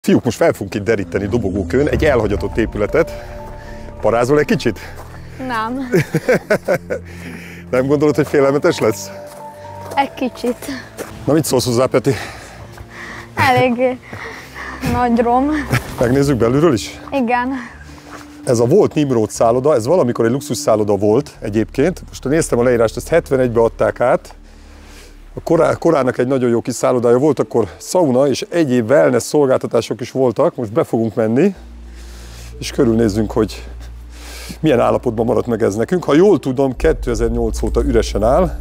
Fiúk, most fel fogunk itt deríteni dobogókőn egy elhagyatott épületet. Parázol egy kicsit? Nem. Nem gondolod, hogy félelmetes lesz? Egy kicsit. Na, mit szólsz hozzá, Peti? Elég nagy rom. Megnézzük belülről is? Igen. Ez a volt Nimrod szálloda, ez valamikor egy luxus szálloda volt egyébként. Most néztem a leírást, ezt 71-ben adták át. A korának egy nagyon jó kis szállodája volt, akkor szauna és egyéb wellness szolgáltatások is voltak. Most be fogunk menni, és körülnézzünk, hogy milyen állapotban maradt meg ez nekünk. Ha jól tudom, 2008 óta üresen áll.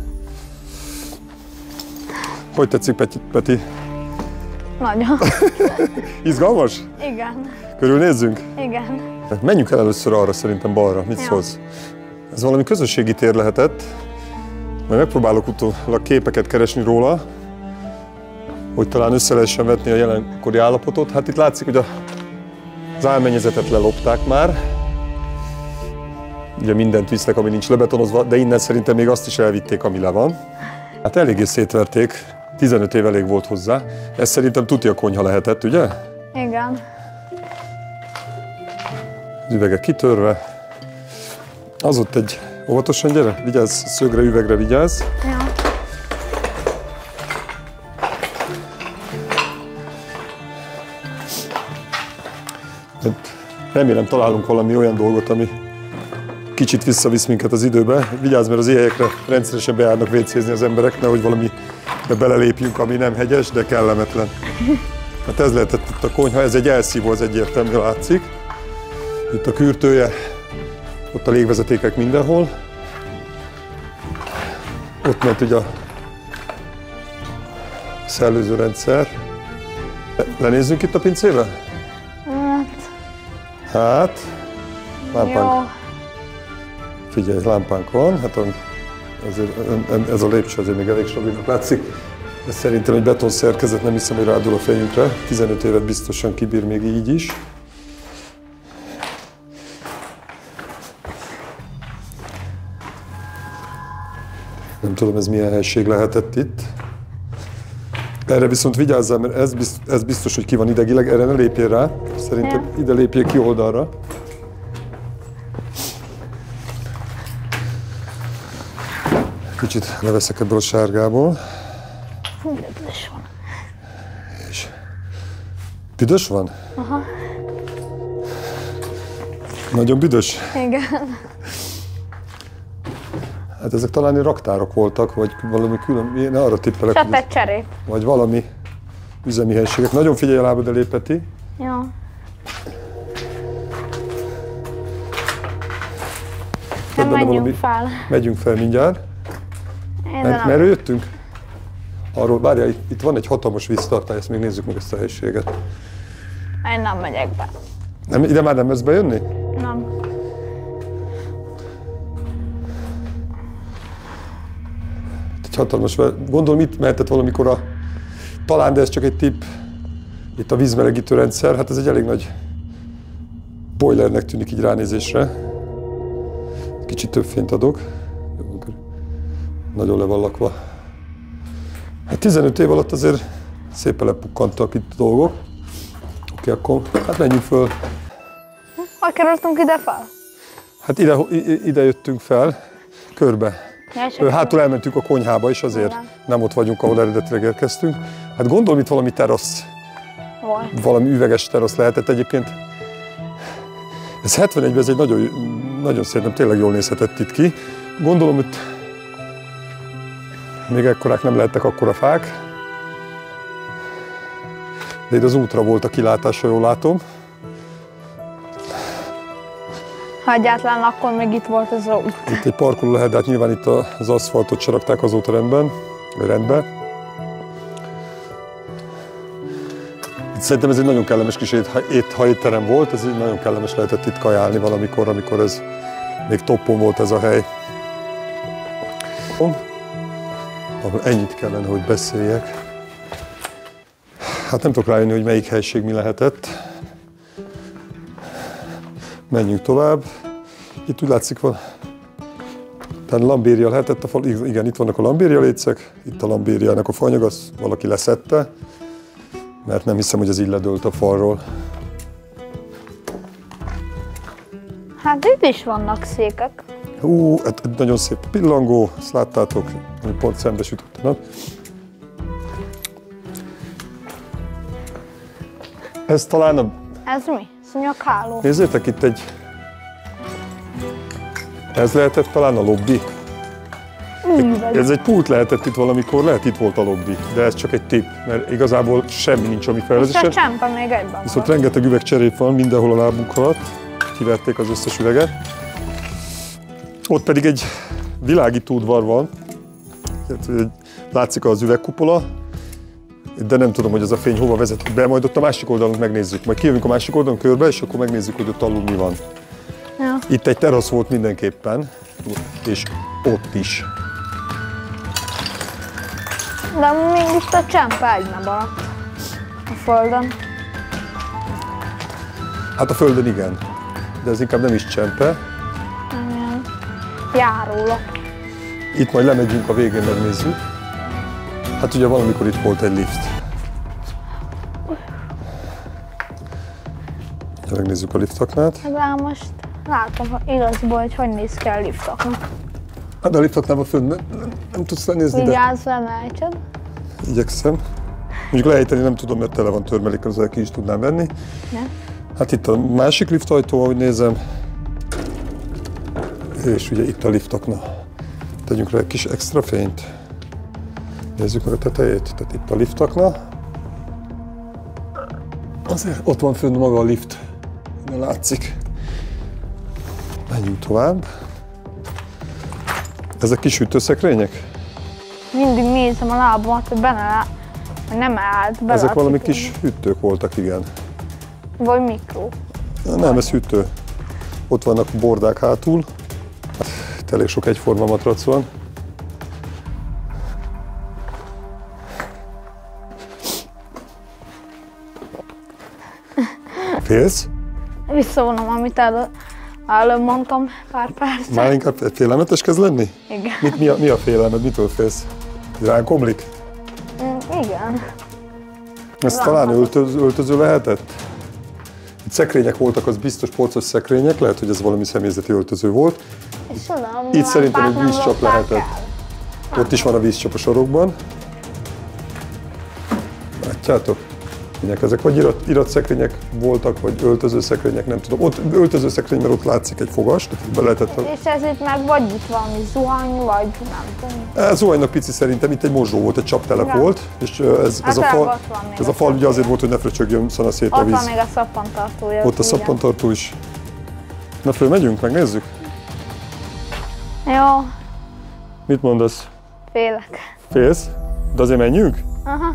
Hogy tetszik, Peti? Nagyon. Izgalmas? Igen. Körülnézzünk? Igen. Menjünk el először arra, szerintem balra. Mit szólsz? Ez valami közösségi tér lehetett. Majd megpróbálok utólag képeket keresni róla, hogy talán össze lehessen vetni a jelenkori állapotot. Hát itt látszik, hogy az álmennyezetet lelopták már. Ugye mindent visznek, ami nincs lebetonozva, de innen szerintem még azt is elvitték, ami le van. Hát eléggé szétverték, 15 év elég volt hozzá. Ez szerintem tuti a konyha lehetett, ugye? Igen. Az üvegek kitörve. Az ott egy... Óvatosan gyere, vigyázz, szögre, üvegre vigyázz. Ja. Remélem találunk valami olyan dolgot, ami kicsit visszavisz minket az időbe. Vigyázz, mert az ilyen helyekre rendszeresen bejárnak vécézni az emberek, nehogy valamibe belelépjünk, ami nem hegyes, de kellemetlen. Hát ez lehetett itt a konyha, ez egy elszívó, az egyértelmű látszik. Itt a kürtője. Ott a légvezetékek mindenhol. Ott ment ugye a szellőzőrendszer. Lenézzünk itt a pincébe? Hát, lámpánk. Jó. Figyelj, lámpánk van. Hát azért, ez a lépcső azért még elég stabilnak látszik. Ez szerintem egy betonszerkezet, nem hiszem, hogy rádul a fejünkre. 15 évet biztosan kibír még így is. Nem tudom, ez milyen helység lehetett itt. Erre viszont vigyázzál, mert ez biztos, hogy ki van idegileg, erre ne lépjél rá. Szerintem ide lépjél ki oldalra. Kicsit leveszek ebből a sárgából. Büdös van. És büdös van? Aha. Nagyon büdös? Igen. Hát ezek talán raktárok voltak, vagy valami külön, ne arra tippelek. Sötét cserép. Vagy valami üzemi helységek. Nagyon figyelj a lábad elé, Peti. Jó. Menjünk fel. Megyünk fel mindjárt. Merről jöttünk? Arról, várjál, itt van egy hatalmas víztartály, ezt még nézzük meg ezt a helységet. Én nem megyek be. Nem, ide már nem mersz bejönni? Nem. Egy hatalmas, gondolom itt mehetett valamikor talán, de ez csak egy tipp, itt a vízmelegítő rendszer, hát ez egy elég nagy boilernek tűnik így ránézésre. Kicsit több fényt adok. Nagyon le van lakva. Hát 15 év alatt azért szépen lepukkantak itt dolgok. Oké, akkor hát menjünk föl. Hogy kerültünk ide fel? Hát ide jöttünk fel, körbe. Hátul elmentünk a konyhába is, azért nem ott vagyunk, ahol eredetileg érkeztünk. Hát gondolom itt valami terasz, valami üveges terasz lehetett egyébként. Ez 71-ben ez egy nagyon szerintem tényleg jól nézhetett itt ki. Gondolom, hogy még ekkorák nem lehettek akkora fák. De itt az útra volt a kilátása, jól látom. Ha egyáltalán akkor még itt volt az út. Itt egy parkoló lehet, de hát nyilván itt az aszfaltot se rakták azóta rendbe. Itt szerintem ez egy nagyon kellemes kis étterem volt, ez így nagyon kellemes lehetett itt kajálni valamikor, amikor ez még toppon volt ez a hely. Ennyit kellene, hogy beszéljek. Hát nem tudok rájönni, hogy melyik helység mi lehetett. Menjünk tovább. Itt úgy látszik, talán lambéria lehetett a fal. Igen, itt vannak a lambéria lécek. Itt a lambériának a faanyag, azt valaki leszedte. mert nem hiszem, hogy ez így ledőlt a falról. Hát itt is vannak székek. Hát nagyon szép pillangó, ezt láttátok, hogy pont szembesütött a nap. Ez talán a... Ez mi? Szúnyogháló. Nézzétek, itt egy... Ez lehetett talán a lobby? Ez egy pult lehetett itt valamikor, lehet itt volt a lobby, de ez csak egy tipp, mert igazából semmi nincs a mi És a felvezetésben. csempe még egyben Viszont van. rengeteg üvegcserép van mindenhol a lábunk alatt, kiverték az összes üveget. Ott pedig egy világító udvar van, látszik az üvegkupola, de nem tudom, hogy ez a fény hova vezet be, majd ott a másik oldalon megnézzük. Majd kijövünk a másik oldalon körbe, és akkor megnézzük, hogy ott alul mi van. Ja. Itt egy terasz volt mindenképpen, és ott is. De mégis a csempe egyben maradt a földön. Hát a földön igen, de ez inkább nem is csempe. Nem ilyen járólap. Itt majd lemegyünk a végén, megnézzük. Hát ugye valamikor itt volt egy lift. Megnézzük a liftaknát. De most látom hogy igazból, hogy néz ki a liftoknak. Hát a liftaknál fönn nem tudsz lenézni, de Vigyázz le, ne ejtsed. igyekszem. Mondjuk lejteni nem tudom, mert tele van törmelékkel, azzal ki is tudnám venni. Ne? Hát itt a másik liftajtó, ahogy nézem. És ugye itt a liftakna. Tegyünk rá egy kis extra fényt. Nézzük meg a tetejét. Tehát itt a liftakna. Azért ott van fönn maga a lift. Ne látszik. Menjünk tovább. Ezek kis hűtőszekrények? Mindig nézem a lábamat, hogy nem állt bele. Ezek a valami cipőbe. kis hűtők voltak, igen. Vagy mikró. Nem, ez hűtő. Ott vannak a bordák hátul. Itt elég sok egyforma matrac van. Félsz? Visszavonom, amit előbb mondtam pár perc. Már inkább félelmetes kezd lenni? Igen. Mi a félelmed? Mitől félsz? Ránk omlik? Igen. Ez talán öltöző lehetett? Itt szekrények voltak, az biztos polcos szekrények, lehet, hogy ez valami személyzeti öltöző volt. És tudom, Itt szerintem egy nem vízcsap lopták lehetett. el. Ott is van a vízcsap a sarokban. Látjátok? Ezek vagy iratszekrények voltak, vagy öltözőszekrények, nem tudom. Ott öltözőszekrény, mert ott látszik egy fogas, tehát be lehetett. És ez itt meg vagy itt valami zuhany, vagy nem tudom. Ez zuhanynak pici szerintem, itt egy mosdó volt, egy csaptelep Igen. volt, és ez Hát a fal, ott van még ez a a fal ugye szappan. azért volt, hogy ne fröcsögjön szana szét a Ott van víz. még a szappantartója. Ott a szappantartó is. Na fölmegyünk, megnézzük? Jó, Mit mondasz? félek. Félsz? De azért menjünk? Aha.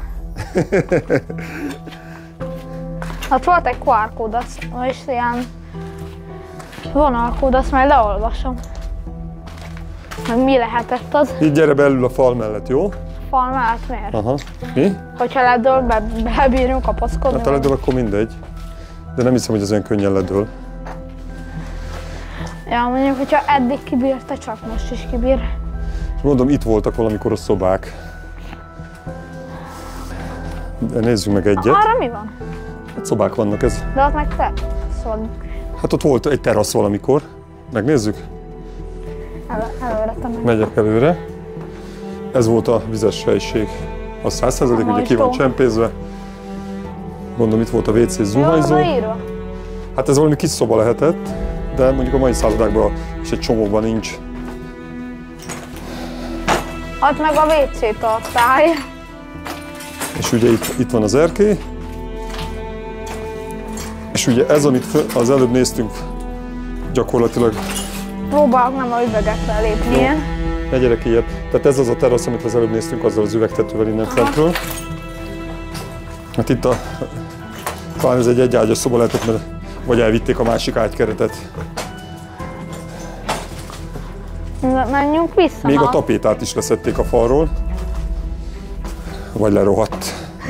Hát volt egy QR kód, és ilyen vonalkód, azt majd leolvasom. Meg mi lehetett az? Így gyere belül a fal mellett, jó? Fal mellett miért? Aha. Mi? Hogyha ledől, bebírjunk kapaszkodni. Hát ha ledől, akkor mindegy. De nem hiszem, hogy ez olyan könnyen ledől. Ja, mondjuk, hogyha eddig kibírta, csak most is kibír. És mondom, itt voltak valamikor a szobák. De nézzünk meg egyet. Arra mi van? Hát szobák vannak ez. De ott meg te. Szóval Hát ott volt egy terasz valamikor. Megnézzük? előre te meg. Megyek előre. Ez volt a vizes helység. A 100%, ugye ki van Mojtó. csempézve. Mondom, itt volt a WC Jó, zuhanyzó. írva. Hát ez valami kis szoba lehetett, de mondjuk a mai szállodákban is egy csomóban nincs. Ott meg a WC tartály. És ugye itt van az erkély. És ugye ez, amit az előbb néztünk, gyakorlatilag Próbálok nem a üvegekre lépni. Jó. ne gyerek ilyet. Tehát ez az a terasz, amit az előbb néztünk, azzal az üvegtetővel innen fentről. Hát itt talán ez egy egyágyas szoba lehetett, mert vagy elvitték a másik ágykeretet. Menjünk vissza. Még a na. tapétát is leszették a falról. Vagy lerohadt.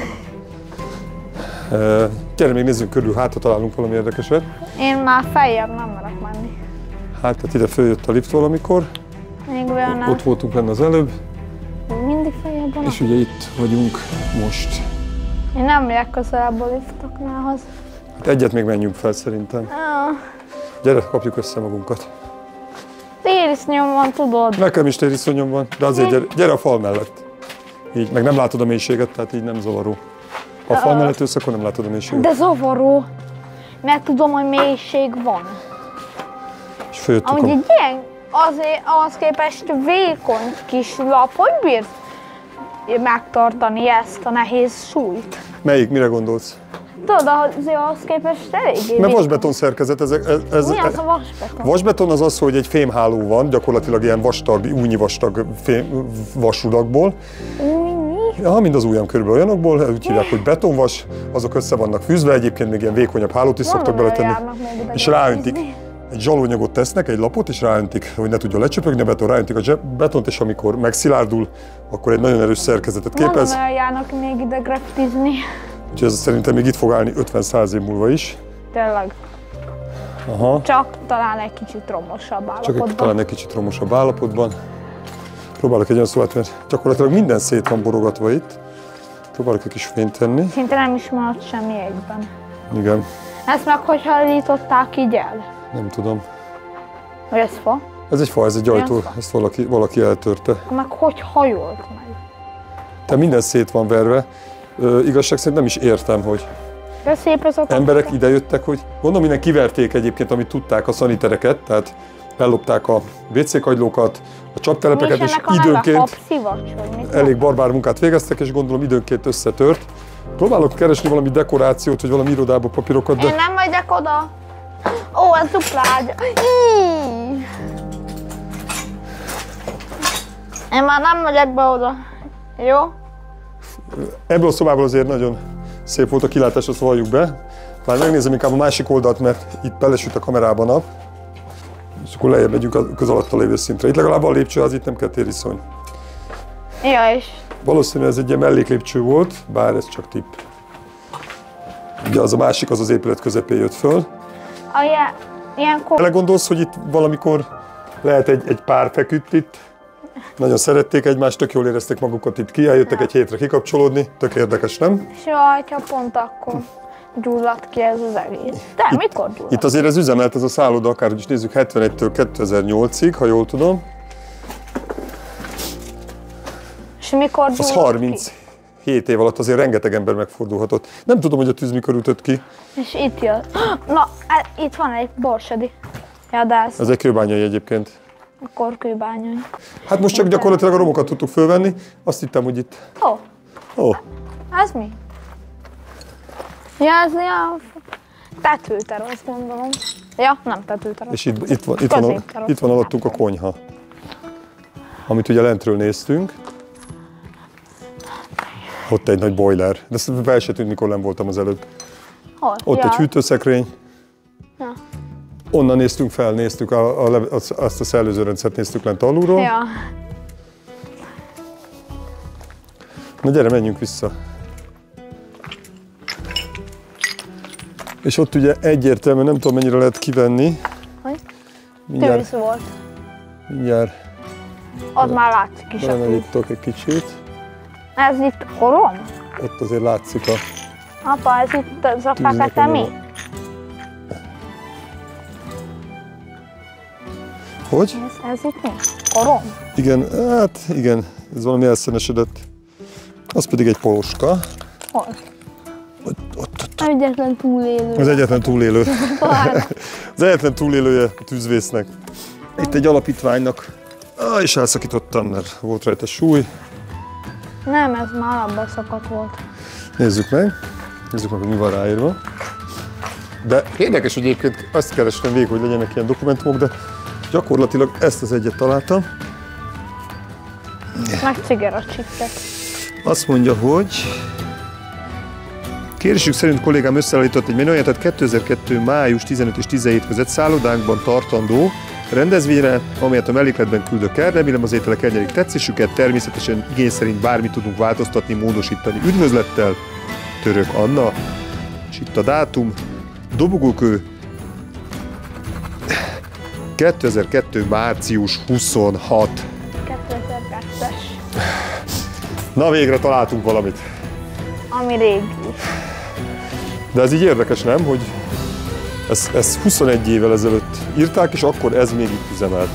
Gyere, még nézzünk körül, hát ha találunk valami érdekeset. Én már feljebb nem merek menni. Hát, tehát ide följött a lift valamikor. Még olyan nem. Ott voltunk lenne az előbb. Mindig feljebb van. És ugye itt vagyunk most. Én nem megyek közelebb a liftoknához. Hát egyet még menjünk fel szerintem. Gyere, kapjuk össze magunkat. Térisznyom van, tudod. Nekem is tériszonyom van, de azért gyere a fal mellett. Így, meg nem látod a mélységet, tehát így nem zavaró. Ha a fal mellett ülsz, akkor nem látod a mélységet. De zavaró, mert tudom, hogy mélység van. És följöttük Amúgy egy ilyen, azért ahhoz képest vékony kis lap, hogy bírt megtartani ezt a nehéz súlyt? Melyik? Mire gondolsz? Tudod, azért ahhoz képest eléggé Mert vasbeton szerkezet. Mi az a vasbeton? Vasbeton az, hogy egy fémháló van, gyakorlatilag ilyen vastag, újnyi vastag vasudakból. Újnyi? Ja, mind az ujjam körülbelül olyanokból, úgy hívják, hogy betonvas, azok össze vannak fűzve, egyébként még ilyen vékonyabb hálót is szoktak beletenni. És ráöntik. Egy zsalóanyagot tesznek, egy lapot, és ráöntik, hogy ne tudjon lecsöpögni a beton, ráöntik a betont, és amikor megszilárdul, akkor egy nagyon erős szerkezetet képez. Mondom, járnak még ide graffitizni. Úgyhogy ez szerintem még itt fog állni 50-100 év múlva is. Tényleg. Aha. Csak talán egy kicsit romosabb állapotban. Talán egy kicsit romosabb állapotban. Próbálok egy olyan szót, mert gyakorlatilag minden szét van borogatva itt. Próbálok egy kis fényt tenni. Szinte nem is maradt semmi egyben. Igen. Ezt meg hogy hajlították így el? Nem tudom. Hogy ez fa? Ez egy fa, ez egy ajtó, ezt valaki eltörte. Meg hogy hajolt meg? De minden szét van verve. Igazság szerint nem is értem, hogy De szép ez a emberek idejöttek, hogy gondolom innen kiverték egyébként, amit tudták, a szanitereket, tehát ellopták a WC-kagylókat, a csaptelepeket, és időnként elég barbár munkát végeztek, és gondolom időnként összetört. Próbálok keresni valami dekorációt, vagy valami irodába papírokat, de... Én nem megyek oda. Ó, ez dupla ágy. Én már nem megyek be oda. Jó? Ebből a szobából azért nagyon szép volt a kilátás, azt valljuk be. Már megnézem inkább a másik oldalt, mert itt belesüt a kamerában nap. És akkor lejjebb megyünk a közalatta lévő szintre. Itt legalább a lépcsőház, itt nem kell tériszony. Ja, és? Valószínűleg ez egy ilyen melléklépcső volt, bár ez csak tipp. Ugye az a másik, az épület közepén jött föl. Ilyenkor... Belegondolsz, hogy itt valamikor lehet egy pár feküdt itt, nagyon szerették egymást, tök jól érezték magukat itt ki, eljöttek egy hétre kikapcsolódni, tök érdekes, nem? És jaj, ha pont akkor gyulladt ki ez az egész. De mikor gyulladt? Itt azért ez üzemelt, ez a szálloda, akárhogy is nézzük, 71-től 2008-ig, ha jól tudom. És mikor gyulladt az 37 év alatt azért rengeteg ember megfordulhatott. Nem tudom, hogy a tűz mikor ütött ki. És itt jött. Na, itt van egy borsodi. Ja, de ez egy kőbányai egyébként. Akkor kőbányai. Hát most csak gyakorlatilag a romokat tudtuk fölvenni. Azt hittem, hogy itt... Ó. Ez mi? Ja, ez ilyen tetőterassz, azt gondolom. Ja, nem tetőterassz. És itt van alattunk a konyha. Amit ugye lentről néztünk. Ott egy nagy boiler. De ezt fel se tűnt, mikor nem voltam az előbb. Hol? Ott egy hűtőszekrény. Ja. Onnan néztünk fel, néztük azt a szellőzőrendszert néztük lent alulról. Ja. Na gyere, menjünk vissza. És ott ugye egyértelműen, nem tudom mennyire lehet kivenni. Hogy? Tűz volt. Mindjárt. Ott már látszik is a tűz. Belemegyítok egy kicsit. Ez itt korom? Ott azért látszik a... Apa, ez itt ez a fekete mi? Hogy? Ez itt mi? Korom? Igen, hát igen, ez valami elszenesedett. Az pedig egy poloska. Hol? Ott. Egyetlen túlélő. Az egyetlen túlélő. Az egyetlen túlélője a tűzvésznek. Itt egy alapítványnak. És elszakítottam, mert volt rajta súly. Nem, ez már abban szakadt volt. Nézzük meg, hogy mi van ráírva. De érdekes, hogy egyébként azt kerestem végig, hogy legyenek ilyen dokumentumok, de gyakorlatilag ezt az egyet találtam. Meg cigarettcsipket. Azt mondja, hogy kérésük szerint kollégám összeállított egy menüját, tehát 2002. május 15 és 17 között szállodánkban tartandó rendezvényre, amelyet a mellékletben küldök el. Remélem az ételek elnyerik tetszésüket, természetesen igény szerint bármit tudunk változtatni, módosítani. Üdvözlettel, Török Anna. És itt a dátum, Dobogókő, 2002. március 26. 2002-es. Na végre találtunk valamit. ami régi. De ez így érdekes, nem? Hogy ezt 21 évvel ezelőtt írták, és akkor ez még itt üzemelt.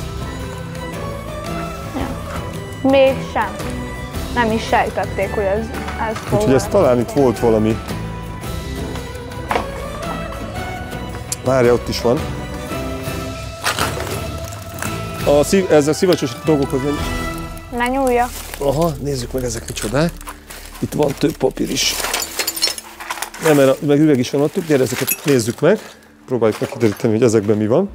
Ja. Mégsem. Nem is sejtették, hogy ez fog. Úgyhogy ez talán itt volt valami. Várja, ott is van. Ez a szivacsos dolgokhoz nem... Ne nyúlja. Aha, nézzük meg ezek micsodák. Itt van több papír is. Nem, mert meg üveg is van ott, gyere, ezeket nézzük meg. Próbáljuk megkideríteni, hogy ezekben mi van.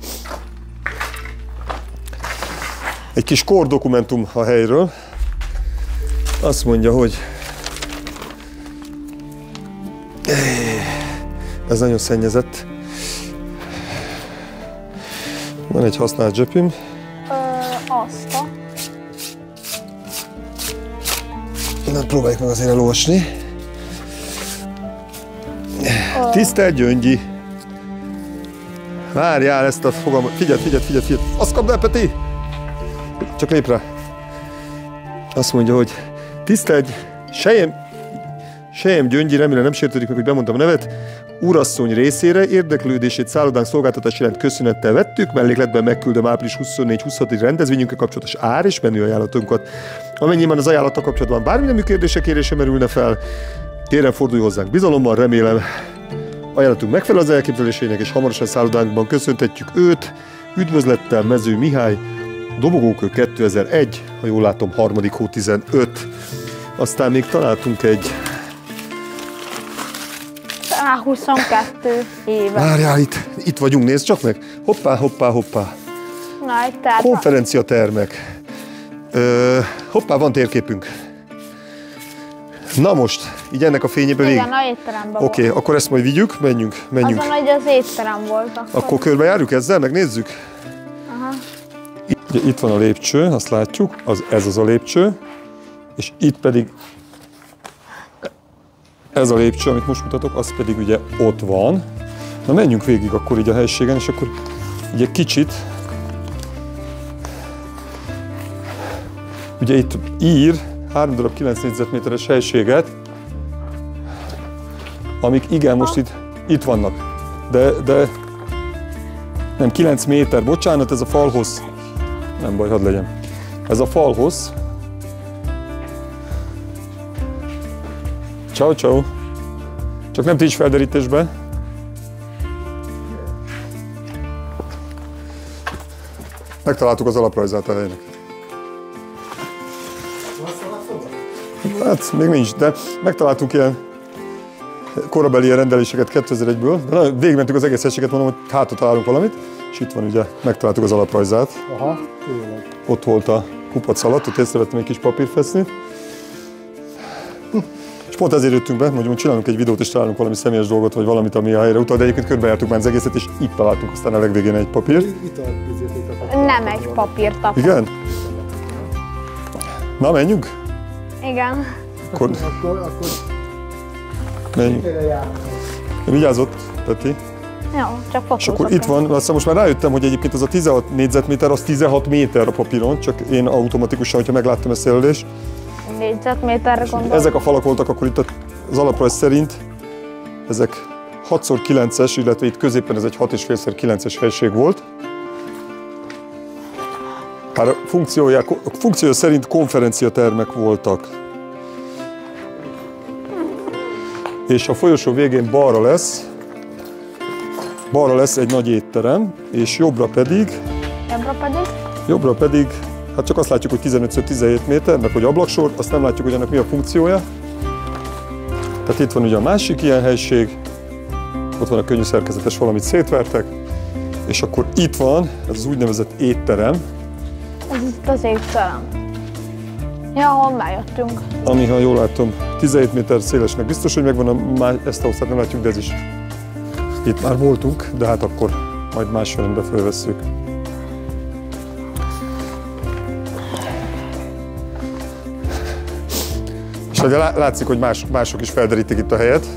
Egy kis kordokumentum a helyről. Azt mondja, hogy ez nagyon szennyezett. Van egy használt zsepim. Azt. Na, próbáljuk meg azért elolvasni. Tisztelt Gyöngyi! Várjál ezt a fogalmat. Figyeld! Azt kapd el, Peti! Csak lép rá. Azt mondja, hogy tisztelt Sejem Gyöngyi, remélem nem sértődik meg, hogy bemondtam a nevet. Úrasszony részére érdeklődését szállodánk szolgáltatás iránt köszönettel vettük, mellékletben megküldöm április 24-26-ig rendezvényünkkel kapcsolatos ár és menü ajánlatunkat. Amennyiben az ajánlattal kapcsolatban bármilyen kérdése, kérése merülne fel, kérem fordulj hozzánk bizalommal, remélem ajánlatunk megfelel az elképzelésének, és hamarosan szállodánkban köszöntetjük őt. Üdvözlettel Mező Mihály, Dobogókő 2001, ha jól látom, 3. hó 15. Aztán még találtunk egy... 22 éve. Várjál, itt vagyunk, nézd csak meg. Hoppá. Na, egy terv. Konferenciatermek. Hoppá, van térképünk. Na most, így ennek a fényében végig. Igen, a étteremben Oké, akkor ezt majd vigyük, menjünk. Azon, hogy az étterem volt. Akkor körbejárjuk ezzel, megnézzük? Aha. Itt van a lépcső, azt látjuk, ez az a lépcső, és itt pedig ez a lépcső, amit most mutatok, az pedig ugye ott van. Na menjünk végig akkor így a helységen, és akkor így egy kicsit, ugye itt ír 3 darab 9 négyzetméteres helységet, amik igen, most itt vannak, de nem 9 méter, bocsánat, ez a falhoz, nem baj, hadd legyen. Ez a falhoz. Ciao. Csak nem títs felderítésbe. Megtaláltuk az alaprajzát a helynek. Hát még nincs, de megtaláltunk ilyen korabeli rendeléseket 2001-ből. De végigmentük az egész helységet, mondom, hogy hátra találunk valamit. És itt van ugye, megtaláltuk az alaprajzát. Aha, tényleg. Ott volt a kupac alatt, ott észrevettem egy kis papírfesznit. És pont ezért jöttünk be, hogy csinálunk egy videót és találunk valami személyes dolgot, vagy valamit, ami a helyre utal, de egyébként körbejártuk már az egészet, és itt találtunk aztán a legvégén egy papírt. Nem egy papírtap. Igen? Na, menjünk? Igen. Akkor Akkor menjünk. Vigyázzott, Peti. Jó, csak fotózok. És akkor itt van, aztán most már rájöttem, hogy egyébként az a 16 négyzetméter, az 16 méter a papíron, csak én automatikusan, hogyha megláttam ezt a jelölést. Négyzetméterre gondolom. Ezek a falak voltak akkor itt az alaprajz szerint, ezek 6x9-es, illetve itt középen ez egy 6,5x9-es helység volt. Már a funkciója szerint konferenciatermek voltak. És a folyosó végén balra lesz egy nagy étterem, és jobbra pedig, hát csak azt látjuk, hogy 15x17 méter, meg hogy ablaksor, azt nem látjuk, hogy ennek mi a funkciója. Tehát itt van ugye a másik ilyen helység, ott van a könnyű szerkezetes, valamit szétvertek, és akkor itt van ez az úgynevezett étterem. Ez itt az étterem. Ja, honnan jöttünk? Ami, ha jól látom, 17 méter szélesnek biztos, hogy megvan, ezt a hosszát nem látjuk, de ez is. Itt már voltunk, de hát akkor majd más rendbe felvesszük. És látszik, hogy mások is felderítik itt a helyet.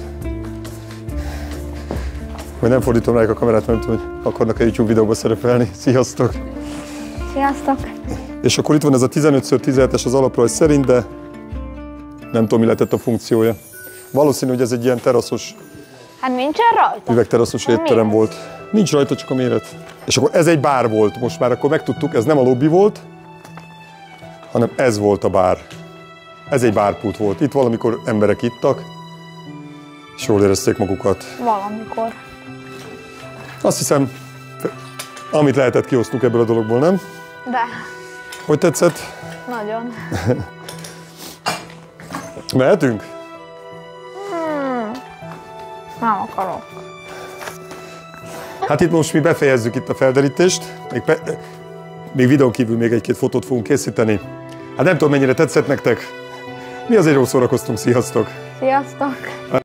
Vagy nem fordítom rájuk a kamerát, nem tudom, hogy akarnak a YouTube videóba szerepelni. Sziasztok! Sziasztok! És akkor itt van ez a 15x17-es az alaprajz szerint, de nem tudom, mi lehetett a funkciója. Valószínű, hogy ez egy ilyen teraszos, Hát nincsen rajta? üvegteraszos A étterem méret? volt. Nincs rajta, csak a méret. És akkor ez egy bár volt, most már akkor megtudtuk, ez nem a lobby volt, hanem ez volt a bár. Ez egy bárpult volt. Itt valamikor emberek ittak, és jól érezték magukat. Valamikor. Azt hiszem, amit lehetett, kihoztuk ebből a dologból, nem? De, Hogy tetszett? nagyon. Mehetünk? Nem akarok. Hát itt most mi befejezzük itt a felderítést. Még videón kívül még egy-két fotót fogunk készíteni. Hát nem tudom, mennyire tetszett nektek. Mi azért jól szórakoztunk, sziasztok! Sziasztok!